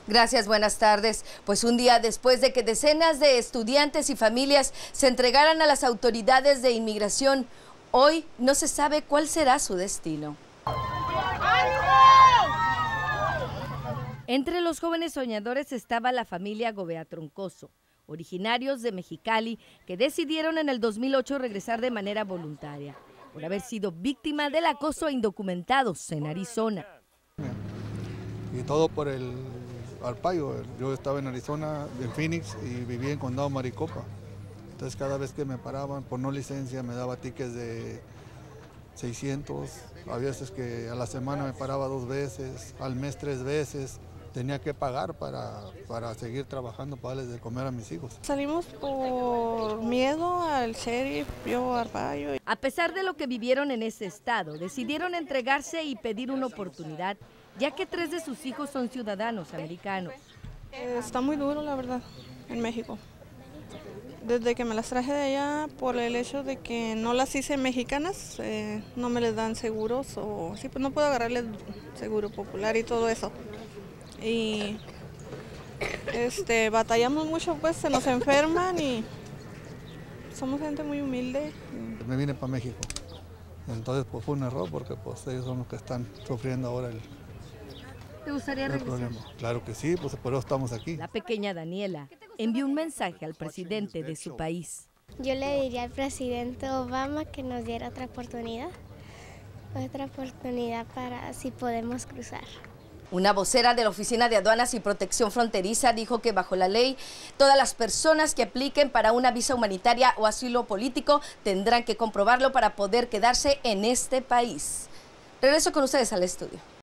Gracias, buenas tardes. Pues un día después de que decenas de estudiantes y familias se entregaran a las autoridades de inmigración, hoy no se sabe cuál será su destino. Entre los jóvenes soñadores estaba la familia Gobea Troncoso, originarios de Mexicali, que decidieron en el 2008 regresar de manera voluntaria, por haber sido víctima del acoso a indocumentados en Arizona. Y todo por el Arpaio. Yo estaba en Arizona, en Phoenix, y vivía en Condado Maricopa. Entonces cada vez que me paraban por no licencia me daba tickets de 600. A veces que a la semana me paraba 2 veces, al mes 3 veces. Tenía que pagar para seguir trabajando, para darles de comer a mis hijos. Salimos por miedo al sheriff, yo Arpaio. A pesar de lo que vivieron en ese estado, decidieron entregarse y pedir una oportunidad, ya que 3 de sus hijos son ciudadanos americanos. Está muy duro, la verdad, en México. Desde que me las traje de allá, por el hecho de que no las hice mexicanas, no me les dan seguros, o sí, pues no puedo agarrarles seguro popular y todo eso. Y batallamos mucho, pues se nos enferman y somos gente muy humilde. Me vine para México, entonces pues fue un error porque pues ellos son los que están sufriendo ahora ¿Te gustaría regresar? problema. Claro que sí, pues por eso estamos aquí. La pequeña Daniela envió un mensaje al presidente de su país. Yo le diría al presidente Obama que nos diera otra oportunidad para si podemos cruzar. Una vocera de la Oficina de Aduanas y Protección Fronteriza dijo que bajo la ley, todas las personas que apliquen para una visa humanitaria o asilo político tendrán que comprobarlo para poder quedarse en este país. Regreso con ustedes al estudio.